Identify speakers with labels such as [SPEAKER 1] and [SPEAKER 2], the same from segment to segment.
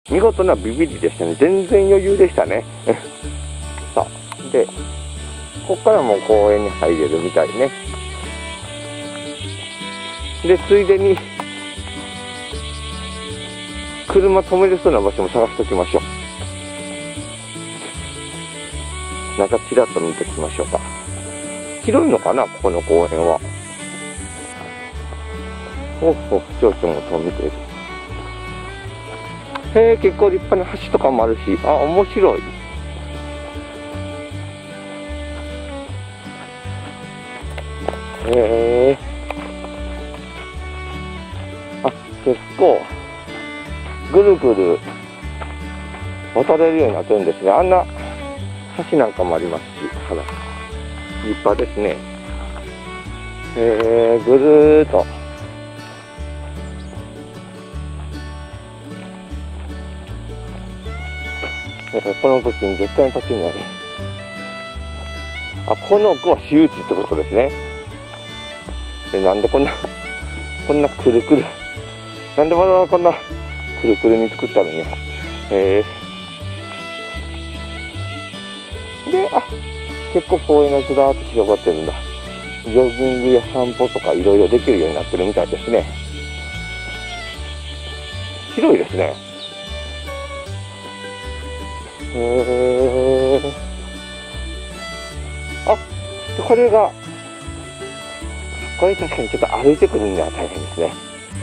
[SPEAKER 1] 見事なビビリでしたね。全然余裕でしたね。さあ、で、ここからもう公園に入れるみたいね。で、ついでに、車止めれそうな場所も探しておきましょう。なんかちらっと見てきましょうか。広いのかな、ここの公園は。ほうほう、蝶々も飛んでる。へえ、結構立派な橋とかもあるし、あ、面白い。へえ。あ、結構、ぐるぐる渡れるようになってるんですね。あんな橋なんかもありますし、ほら、立派ですね。へえ、ぐるーっと。この時に絶対に立ちになる。あ、この奥は私有地ってことですね。で、なんでこんなくるくる、なんでわざわざこんなくるくるに作ったのに。で、あ、結構公園がずらーっと広がってるんだ。ジョギングや散歩とかいろいろできるようになってるみたいですね。広いですね。あ、これ確かにちょっと歩いてくるには大変ですね。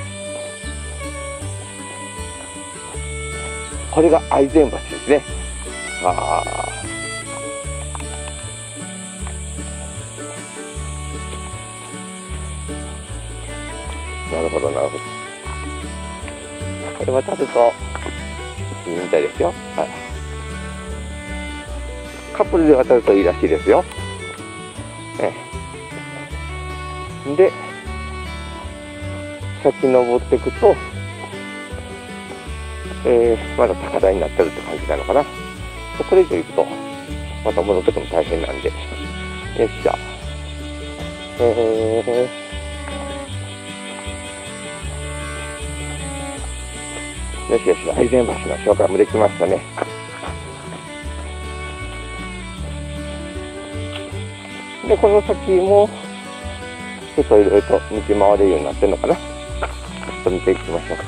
[SPEAKER 1] これが愛染橋ですね。ああ。なるほど、なるほど。これ渡るといいみたいですよ。はい。カップルで渡るといいらしいですよ。で、先登っていくと、まだ高台になってるって感じなのかな。これ以上行くと、また戻ってくるの大変なんで。よっしゃ。よしよし、愛染橋の紹介もできましたね。で、この先も、ちょっといろいろと道回れるようになってるのかな。ちょっと見ていきましょうか。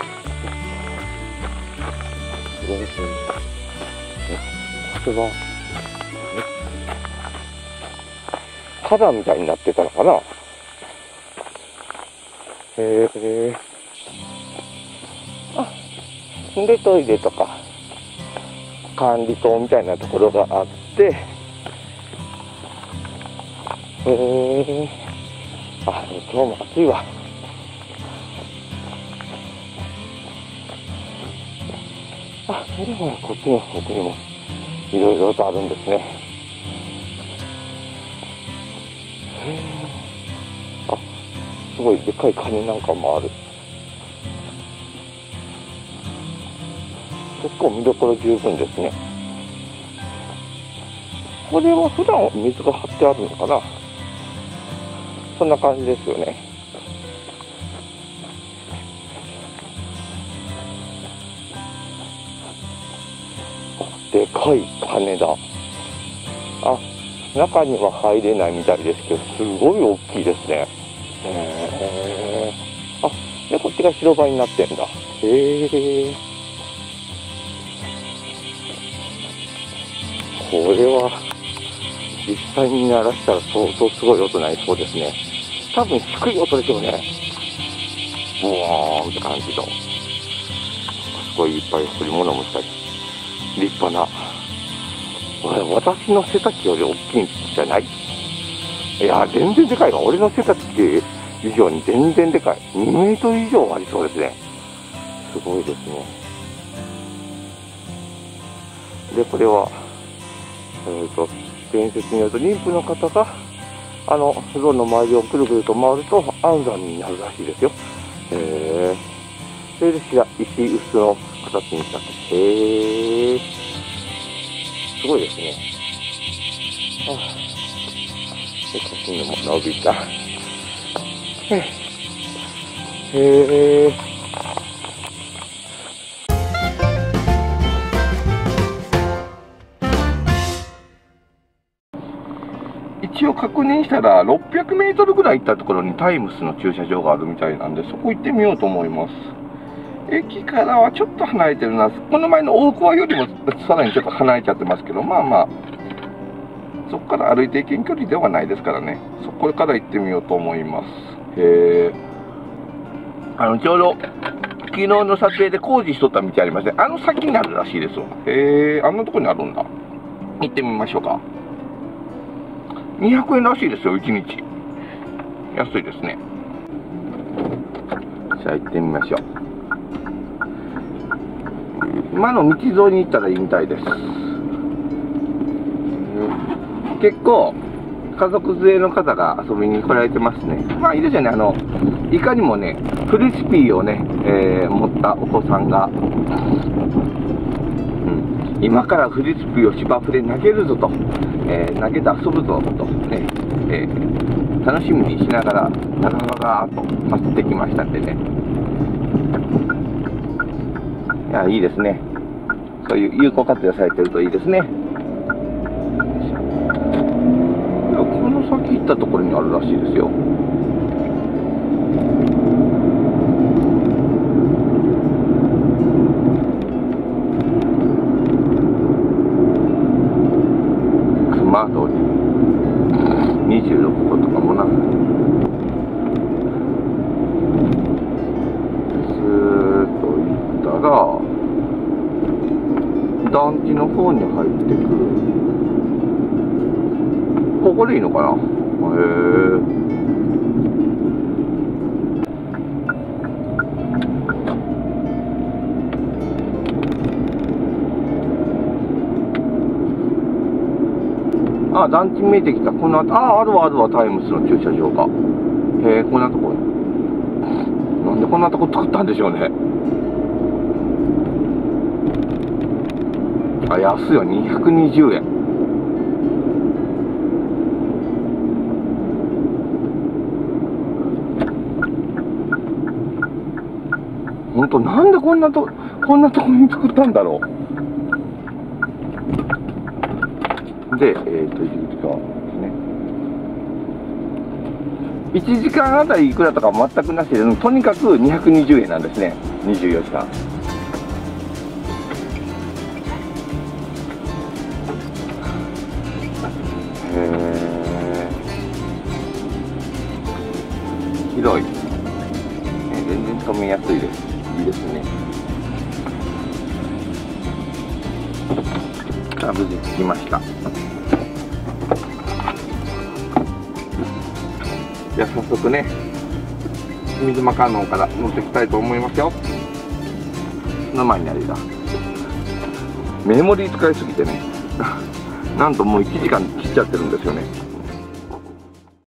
[SPEAKER 1] これは、花壇みたいになってたのかな。あ、で、トイレとか、管理棟みたいなところがあって、あ、今日も暑いわ。あ、それもこっちの奥にもいろいろとあるんですね。あ、すごいでかいカニなんかもある。結構見どころ十分ですね。これは普段水が張ってあるのかな。そんな感じですよね。でかい鐘だ。あ、中には入れないみたいですけど、すごい大きいですね。あ、で、こっちが広場になってんだ。これは、実際に鳴らしたら相当すごい音になりそうですね。多分低い音でしょうね。ボワーンって感じの。すごいいっぱい彫り物もしたり。立派な。私の背丈より大きいんじゃない？いや、全然でかいわ。俺の背丈以上に全然でかい。2メートル以上ありそうですね。すごいですね。で、これは、伝説によると妊婦の方が、像の周りをくるくると回ると安産になるらしいですよ。それで石臼の形にしたって。すごいですね。ああ、で、こっちにも伸びた。 一応確認したら、600メートルぐらい行ったところにタイムスの駐車場があるみたいなんで、そこ行ってみようと思います。駅からはちょっと離れてるな。この前の大桑よりもさらにちょっと離れちゃってますけど、まあまあ、そこから歩いて行けん距離ではないですからね。そこから行ってみようと思います。ちょうど、昨日の撮影で工事しとった道ありまして、あの先にあるらしいですわ。あんなとこにあるんだ。行ってみましょうか。200円らしいですよ、1日。安いですね。じゃあ行ってみましょう。今の道沿いに行ったらいいみたいです。結構、家族連れの方が遊びに来られてますね。まあいいですよね、いかにもね、フリスピーをね、持ったお子さんが、今からフリスピーを芝生で投げるぞと、投げて遊ぶぞと、ね、楽しみにしながら、長々と走ってきましたんでね。いや、いいですね。そういう有効活用されてるといいですね。この先行ったところにあるらしいですよ。熊通り26個とかもな。ずーっと行ったら団地の方に入ってくる。ここでいいのかな。あ、団地見えてきた。この後、あるわ、タイムスの駐車場が。こんなとこ。なんでこんなとこ作ったんでしょうね。あ、安いよ、220円。ほんと、なんでこんなとこに作ったんだろう。で、1時間ですね。1時間あたりいくらとか全くなしで、とにかく220円なんですね。24時間。広い。全然止めやすいです。いいですね。無事着きました。じゃあ早速ね、水間観音から乗っていきたいと思いますよ。その前にあれだ。メモリー使いすぎてね、なんともう1時間切っちゃってるんですよね。